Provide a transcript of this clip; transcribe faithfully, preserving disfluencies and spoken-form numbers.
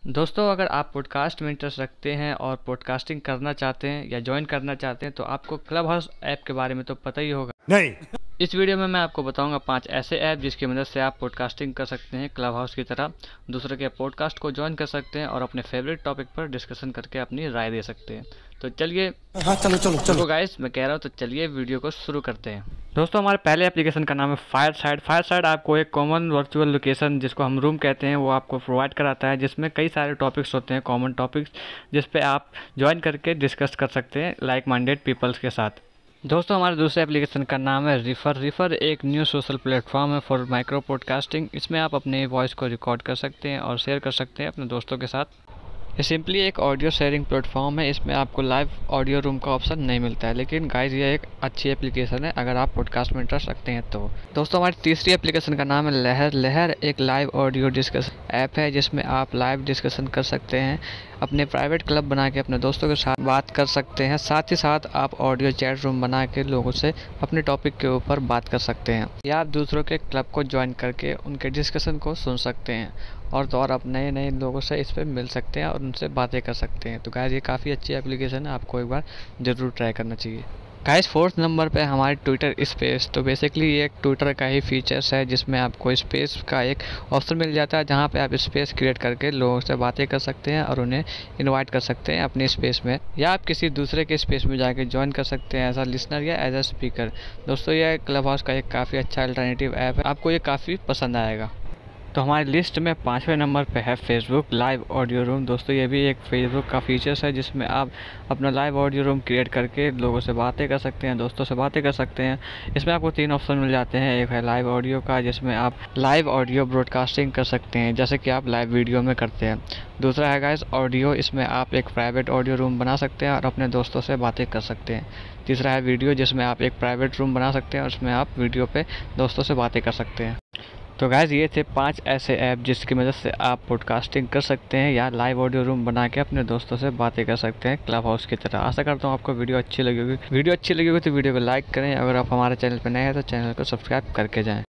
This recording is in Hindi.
दोस्तों, अगर आप पॉडकास्ट में इंटरेस्ट रखते हैं और पॉडकास्टिंग करना चाहते हैं या ज्वाइन करना चाहते हैं तो आपको क्लब हाउस ऐप के बारे में तो पता ही होगा। नहीं। इस वीडियो में मैं आपको बताऊंगा पांच ऐसे ऐप जिसकी मदद से आप पॉडकास्टिंग कर सकते हैं क्लब हाउस की तरह, दूसरे के पॉडकास्ट को ज्वाइन कर सकते हैं और अपने फेवरेट टॉपिक पर डिस्कशन करके अपनी राय दे सकते हैं। तो चलिए, हाँ चलो चलो चलो गाइस मैं कह रहा हूँ तो चलिए वीडियो को शुरू करते हैं। दोस्तों, हमारे पहले एप्लीकेशन का नाम है फायरसाइड। फायरसाइड आपको एक कॉमन वर्चुअल लोकेशन, जिसको हम रूम कहते हैं, वो आपको प्रोवाइड कराता है, जिसमें कई सारे टॉपिक्स होते हैं, कॉमन टॉपिक्स, जिस पे आप ज्वाइन करके डिस्कस कर सकते हैं लाइक माइंडेड पीपल्स के साथ। दोस्तों, हमारे दूसरे एप्लीकेशन का नाम है रिफर। रिफर एक न्यू सोशल प्लेटफॉर्म है फॉर माइक्रो पॉडकास्टिंग। इसमें आप अपने वॉइस को रिकॉर्ड कर सकते हैं और शेयर कर सकते हैं अपने दोस्तों के साथ। ये सिंपली एक ऑडियो शेयरिंग प्लेटफॉर्म है। इसमें आपको लाइव ऑडियो रूम का ऑप्शन नहीं मिलता है, लेकिन गाइस ये एक अच्छी एप्लीकेशन है अगर आप पॉडकास्ट में इंटरेस्ट रखते हैं तो। दोस्तों, हमारी तीसरी एप्लीकेशन का नाम है लहर। लहर एक लाइव ऑडियो डिस्कशन ऐप है जिसमें आप लाइव डिस्कशन कर सकते हैं, अपने प्राइवेट क्लब बना के अपने दोस्तों के साथ बात कर सकते हैं। साथ ही साथ आप ऑडियो चैट रूम बना के लोगों से अपने टॉपिक के ऊपर बात कर सकते हैं, या आप दूसरों के क्लब को ज्वाइन करके उनके डिस्कशन को सुन सकते हैं और तो और आप नए नए लोगों से इस पर मिल सकते हैं और उनसे बातें कर सकते हैं। तो गाइस ये काफ़ी अच्छी एप्लीकेशन है, आपको एक बार ज़रूर ट्राई करना चाहिए। गाइस फोर्थ नंबर पे हमारे ट्विटर स्पेस। तो बेसिकली ये एक ट्विटर का ही फीचर्स है जिसमें आपको स्पेस का एक ऑप्शन मिल जाता है, जहाँ पे आप स्पेस क्रिएट करके लोगों से बातें कर सकते हैं और उन्हें इनवाइट कर सकते हैं अपने स्पेस में, या आप किसी दूसरे के स्पेस में जाके ज्वाइन कर सकते हैं एज अ लिसनर या एज अ स्पीकर। दोस्तों, ये क्लब हाउस का एक काफ़ी अच्छा अल्टरनेटिव ऐप है, आपको ये काफ़ी पसंद आएगा। तो हमारी लिस्ट में पाँचवें नंबर पे है फेसबुक लाइव ऑडियो रूम। दोस्तों, ये भी एक फेसबुक का फीचर्स है जिसमें आप अपना लाइव ऑडियो रूम क्रिएट करके लोगों से बातें कर सकते हैं, दोस्तों से बातें कर सकते हैं। इसमें आपको तीन ऑप्शन मिल जाते हैं। एक है लाइव ऑडियो का, जिसमें आप लाइव ऑडियो ब्रॉडकास्टिंग कर सकते हैं जैसे कि आप लाइव वीडियो में करते हैं। दूसरा है गाइस ऑडियो। इसमें आप एक प्राइवेट ऑडियो रूम बना सकते हैं और अपने दोस्तों से बातें कर सकते हैं। तीसरा है वीडियो, जिसमें आप एक प्राइवेट रूम बना सकते हैं और उसमें आप वीडियो पे दोस्तों से बातें कर सकते हैं। तो गाइस ये थे पांच ऐसे ऐप जिसकी मदद से आप पॉडकास्टिंग कर सकते हैं या लाइव ऑडियो रूम बना के अपने दोस्तों से बातें कर सकते हैं क्लब हाउस की तरह। आशा करता हूँ आपको वीडियो अच्छी लगी होगी। वीडियो अच्छी लगी होगी तो वीडियो को लाइक करें। अगर आप हमारे चैनल पर नए हैं तो चैनल को सब्सक्राइब करके जाएं।